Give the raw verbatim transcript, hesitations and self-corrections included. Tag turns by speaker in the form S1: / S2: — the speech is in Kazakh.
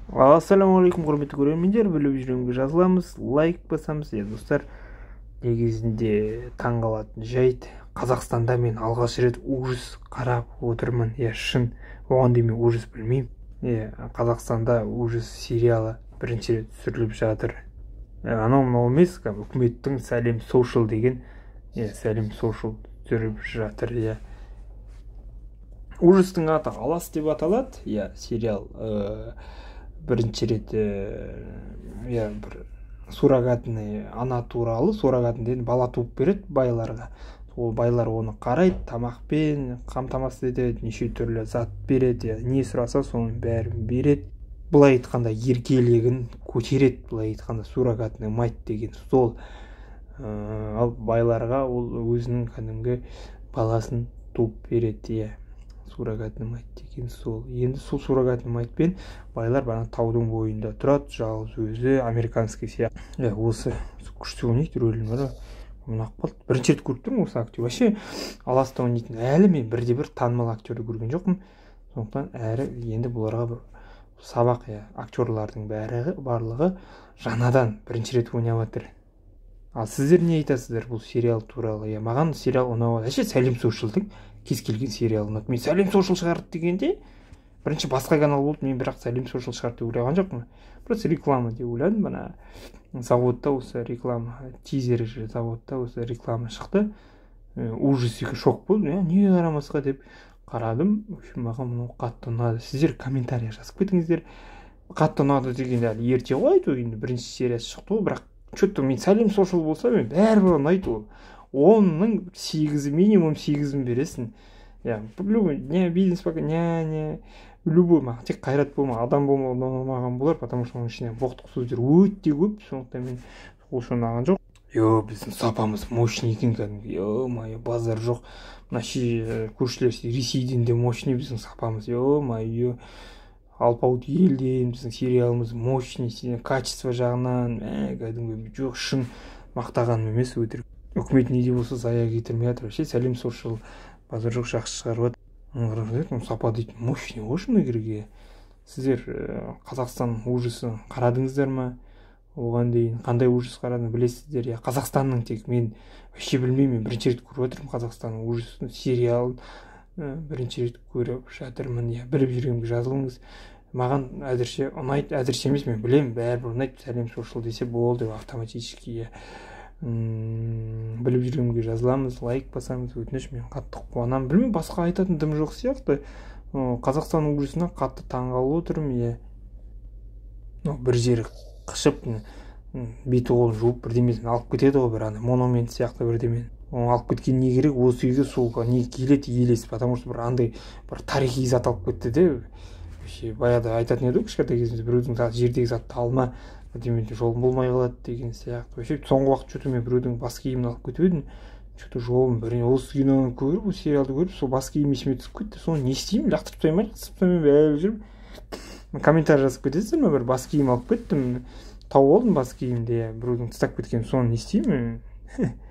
S1: Ассалаумағалейкум құрметті көрермендер, біліп жүремге жазыламыз, лайк басамыз. Е достар, негізінде таңғалатын жайт, Қазақстанда мен алғаш рет ужас қарап отырмын. Е шын, оған демей ужас білмеймін. Е Қазақстанда ужас сериалы бірінші рет түсіріліп жатыр. Анау мынау емес, үкіметтің Сәлем Social деген, е Сәлем Social түсіріп жатыр. Е ужастың аты Алас деп аталады. Е сериал бірінші рет иә бір суррогатный ана туралы, суррогатный бала туып береді байларға. Ол байлар оны қарайды, тамақпен қамтамасыз етеді, неше түрлі зат береді, не сұраса соның бәрін береді. Былай айтқанда еркелігін көтереді, былай айтқанда суррогатный мать деген сол. Ал байларға ол өзінің кәдімгі баласын туып береді. Суррогатный мать деген сол. Енді сол суррогатный матьпен байлар бана таудың бойында тұрады, жалғыз өзі, американский сияқты. Осы күшті ойнайды, рөлін бар. Ұнап қалды. Бірінші рет көріп тұрмын осы актер. Вообще Аласта ойнайтын әлі мен бірде бір танымал актерді көрген жоқпын. Сондықтан әрі енді бұларға бір сабақ. Актерлардың бәрі барлығы жаңадан бірінші рет ойнап жатыр. Ал сіздер не айтасыздар бұл сериал туралы? Маған сериал ұнап жатыр. Сәлем Social'дың кез келген сериал ұнады. Мен Сәлем Social шығарды дегенде бірінші басқа канал болды, мен бірақ Сәлем Social шығарды деп ойлаған жоқпын. Просто реклама деп ойладым. Бана заводта осы реклама, тизер заводта осы реклама шықты. Ужасы шок болды. Не қарамасқа деп қарадым. Маған мынау қатты ұнады. Сіздер комментария жазып кетіңіздер. Қатты ұнады дегенде әлі ерте ғой, енді бірінші сериясы шықты ғой, бірақ что-то мен Сәлем Social болса мен бәрібір ұнайды ол. Оның сегізі, минимум сегізін бересің. Я любой, не бизнес пока, не, не, любой, маған тек қайрат болма, адам болма, ұнамаған болар, потому что оның ішіне боқтық сөздер өте көп, сондықтан мен ол үшін ұнаған жоқ. Йо, біздің сапамыз мощный екен кәдімгі, йо, майы, базар жоқ. Мына көршілер Ресейден де мощный біздің сапамыз, йо, майы, алпауыт елден біздің сериалымыз мощный, качество жағынан, кәдімгі жоқ, шын мақтаған емес, өтірік. Үкімет не де болса зая кетірмей жатыр. Сәлем Social базар жоқ, жақсы шығарып жатыр. Сапа дейді, мощный ғой шыны керге. Сіздер Қазақстан ужасы қарадыңыздар ма? Оған дейін қандай ужас қарадыңыз білесіздер? Қазақстанның тек мен вообще білмеймін, бірінші рет көріп отырмын Қазақстанның ужасын сериалын. Бірінші рет көріп жатырмын. Біліп жүргенге жазылыңыз. Маған әзірше ұнайды, әзірше емес, мен білемін, бәрібір ұнайды. Сәлем Social десе болды, автоматически. Біліп жүргенге жазыламыз, лайк басамыз, өтініш, мен қатты қуанамын. Білмеймін, басқа айтатын дым жоқ сияқты. Қазақстан ужасына қатты таңғалып отырмын. Бір жері қышып, беті қолын жуып бірдемесін алып кетеді ғой, бір ана монумент сияқты бірдемен. Оны алып кеткен не керек? Осы үйге сол не келеді елес, потому что бір андай бір тарихи зат алып кетті де. Баяғыда айтатын еді ғой, кішкентай кезімізде біреудің жердегі затты алма, бірдеменде жолым болмай қалады деген сияқты. Вообще соңғы уақыт что-то мен біреудің бас киімін алып кетіп едім. Что-то жолым біріне осы киноны көріп, осы сериалды көріп, сол бас киім есіме түсіп кетті. Соны не істеймін? Лақтырып тастаймын, лақтырып тастаймын, бәрі жүріп. Комментарий жазып кетесіздер ме? Бір бас киім алып кеттім, тауып алдым бас киімді, біреудің тастап кеткен, соны не істеймін?